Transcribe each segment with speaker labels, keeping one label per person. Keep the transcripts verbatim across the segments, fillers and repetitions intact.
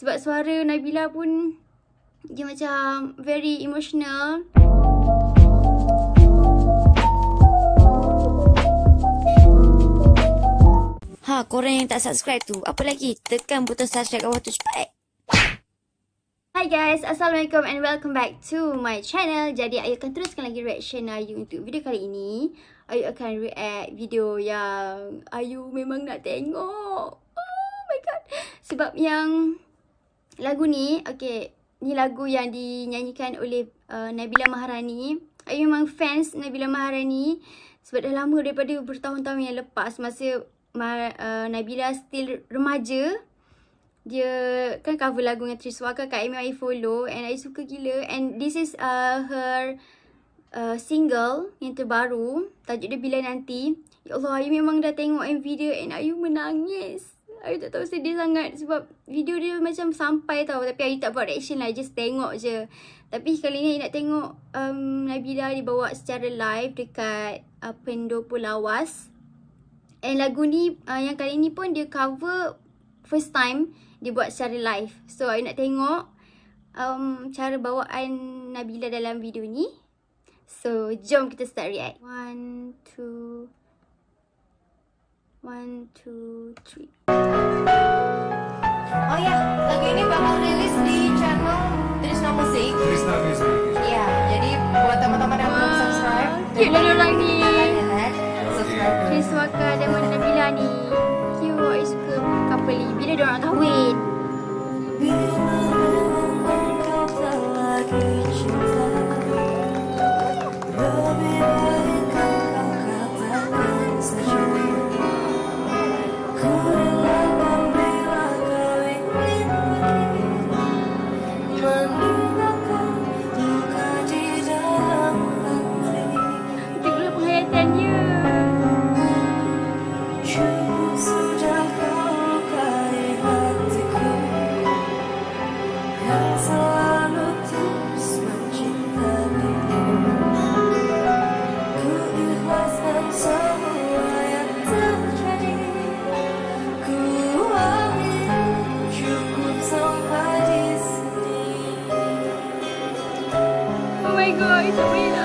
Speaker 1: Sebab suara Nabila pun dia macam very emotional. Ha, korang yang tak subscribe tu, apa lagi? Tekan butang subscribe kat bawah tu cepat. Hi guys, Assalamualaikum and welcome back to my channel. Jadi Ayu akan teruskan lagi reaction Ayu untuk video kali ini. Ayu akan react video yang Ayu memang nak tengok. Oh my god. Sebab yang lagu ni, okay, ni lagu yang dinyanyikan oleh uh, Nabila Maharani. Ayu memang fans Nabila Maharani sebab dah lama daripada bertahun-tahun yang lepas, masa uh, Nabila still remaja. Dia kan cover lagu dengan Triswaka kat M I Follow, and I suka gila. And this is uh, her uh, single yang terbaru, tajuk dia Bila Nanti. Ya Allah, Ayu memang dah tengok M V dia and Ayu menangis. Ayu tak tahu, sedih sangat sebab video dia macam sampai tau. Tapi Ayu tak buat reaction lah, just tengok je. Tapi kali ni Ayu nak tengok um, Nabila dibawa secara live dekat uh, Pendopo Lawas. And lagu ni uh, yang kali ni pun dia cover first time dia buat secara live. So Ayu nak tengok um, cara bawaan Nabila dalam video ni. So jom kita start react. One, two One, two, three.
Speaker 2: Oh ya, lagu ini bakal rilis di channel Trisna Music.
Speaker 3: Trisna Music.
Speaker 2: Iya, jadi buat teman-teman yang belum subscribe,
Speaker 1: Cute lah diorang ni.
Speaker 2: subscribe.
Speaker 1: Triswaka dan Nabila ni cute. Ayu suka couple ni. Bila diorang nak kahwin? Tengoklah penghayatannya. Oh my god, tak boleh lah.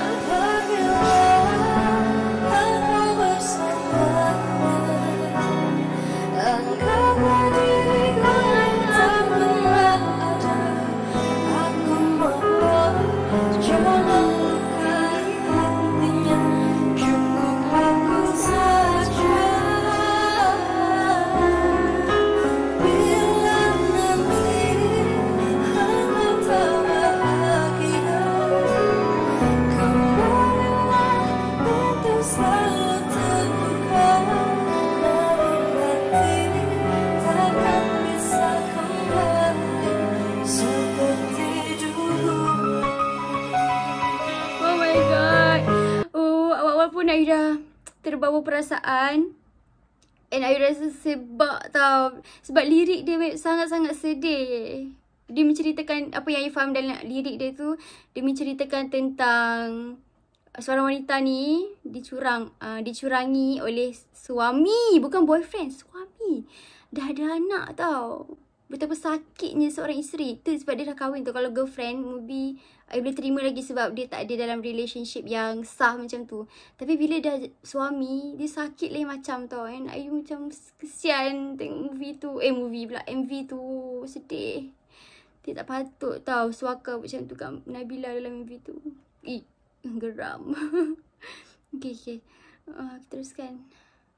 Speaker 1: Walaupun Ayu dah terbawa perasaan, and Ayu rasa sebab tau. Sebab lirik dia sangat-sangat sedih. Dia menceritakan, apa yang Ayu faham dalam lirik dia tu, dia menceritakan tentang seorang wanita ni dicurang, uh, dicurangi oleh suami, bukan boyfriend, suami. Dah ada anak tau. Betapa sakitnya seorang isteri. Tu sebab dia dah kahwin tu. Kalau girlfriend, maybe Ayu boleh terima lagi sebab dia tak ada dalam relationship yang sah macam tu. Tapi bila dah suami, dia sakit lain macam tau. And Ayu macam kesian tengok movie tu. Eh movie pula, M V tu. Sedih. Dia tak patut tau Suaka macam tu kat Nabila dalam M V tu. Ih, geram. Okay, okay. Uh, kita teruskan.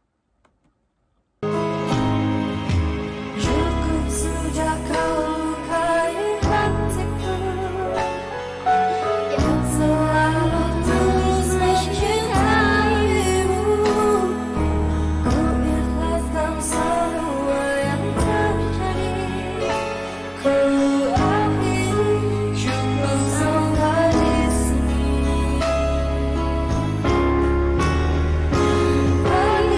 Speaker 2: Sudah kau lukai hatiku yang selalu tulus mencintaimu. Ku ikhlaskan semua yang terjadi. Ku akhiri cukup sampai di sini.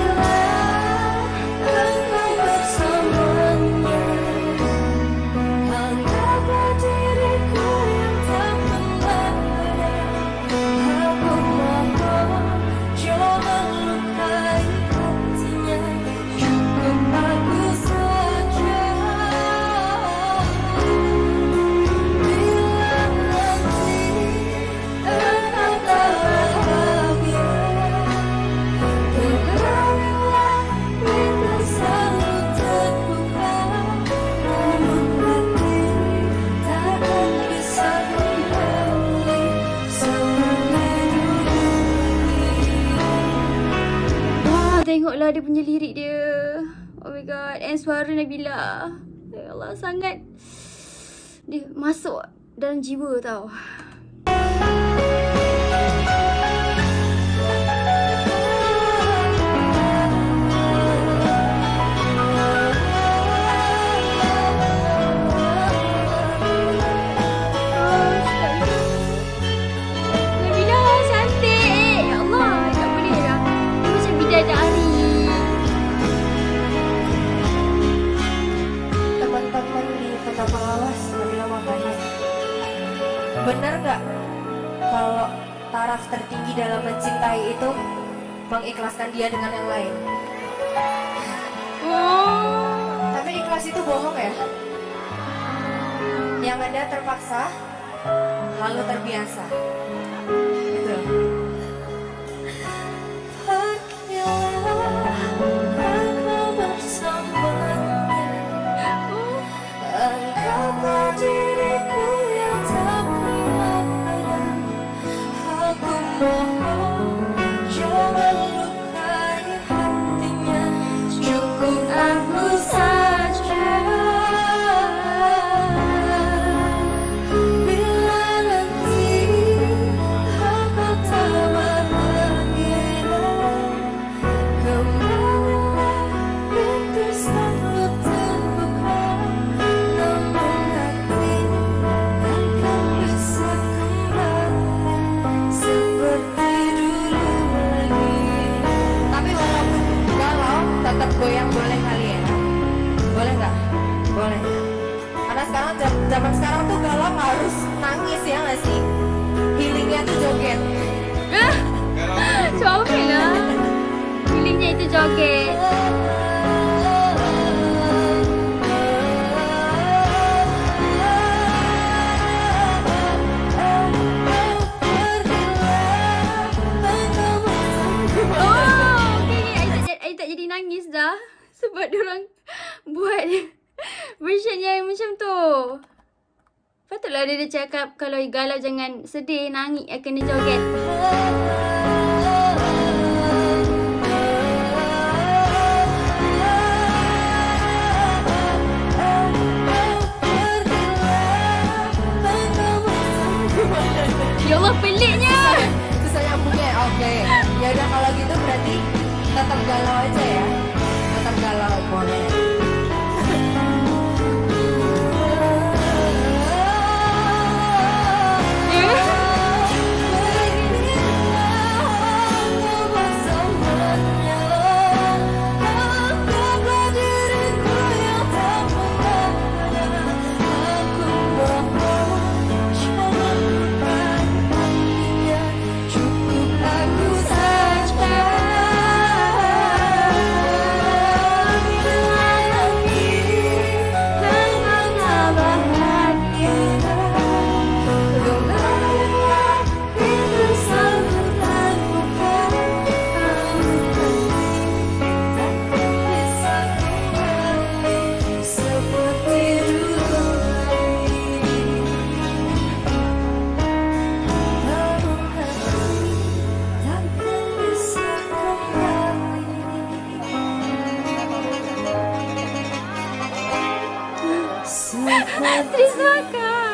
Speaker 1: Nabila dia punya lirik dia. Oh my god. And suara Nabila, ya Allah, sangat dia masuk dalam jiwa tau.
Speaker 2: Benar nggak kalau taraf tertinggi dalam mencintai itu mengikhlaskan dia dengan yang lain?
Speaker 1: Oh.
Speaker 2: Tapi ikhlas itu bohong ya? Yang Anda terpaksa lalu terbiasa. Gitu. Zaman sekarang tuh galau harus nangis ya nggak sih? Healingnya tuh joget.
Speaker 1: Joget lah. Healingnya itu joget. Oh, okay. I tak, I tak jadi nangis dah sebab diorang buat version yang macam tu. Patutlah dia, dia cakap kalau galau jangan sedih, nangis, kena joget. Ya Allah, peliknya.
Speaker 2: Susah nyambungnya. Oke. Ya udah kalau gitu berarti tetap galau aja ya. Tetap galau boleh.
Speaker 1: Trisaka.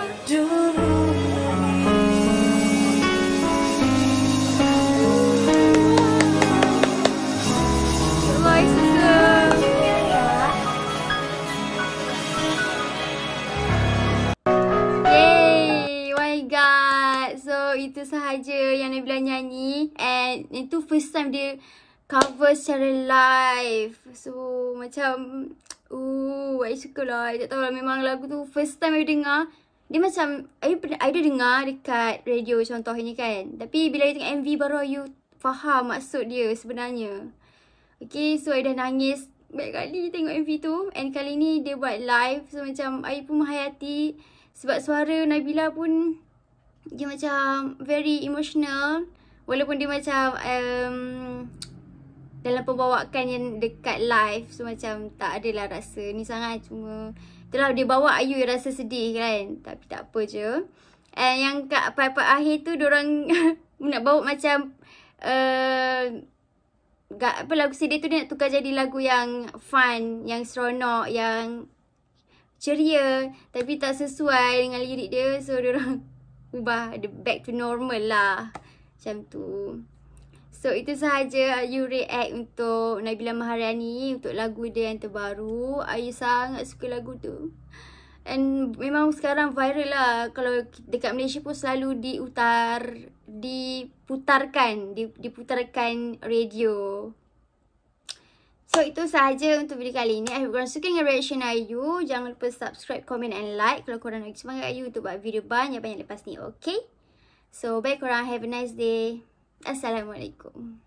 Speaker 1: Yay, oh my god. So itu sahaja yang Nabila nyanyi, and itu first time dia cover secara live. So macam Uh, I suka lah. I tak tahu lah, memang lagu tu first time I dengar. Dia macam, I, I dah dengar dekat radio contohnya kan. Tapi bila I tengok M V baru you faham maksud dia sebenarnya. Okay, so I dah nangis banyak kali tengok M V tu. And kali ni dia buat live. So macam I pun menghayati. Sebab suara Nabila pun dia macam very emotional. Walaupun dia macam um, dalam pembawakan yang dekat live, so macam tak adalah rasa ni sangat. Cuma itulah dia bawa Ayu rasa sedih kan. Tapi tak apa je. And yang kat part-part akhir tu diorang nak bawa macam uh, Gak, apa lagu sedih tu dia nak tukar jadi lagu yang fun, yang seronok, yang ceria, tapi tak sesuai dengan lirik dia. So diorang ubah dia back to normal lah. Macam tu. So itu sahaja Ayu react untuk Nabila Maharani, untuk lagu dia yang terbaru. Ayu sangat suka lagu tu. And memang sekarang viral lah. Kalau dekat Malaysia pun selalu diutar, diputarkan, diputarkan radio. So itu sahaja untuk video kali ini. I hope korang suka dengan reaction Ayu. Jangan lupa subscribe, comment and like kalau korang nak semangat Ayu untuk buat video banyak-banyak lepas ni. Okay? So bye korang, have a nice day. Assalamualaikum.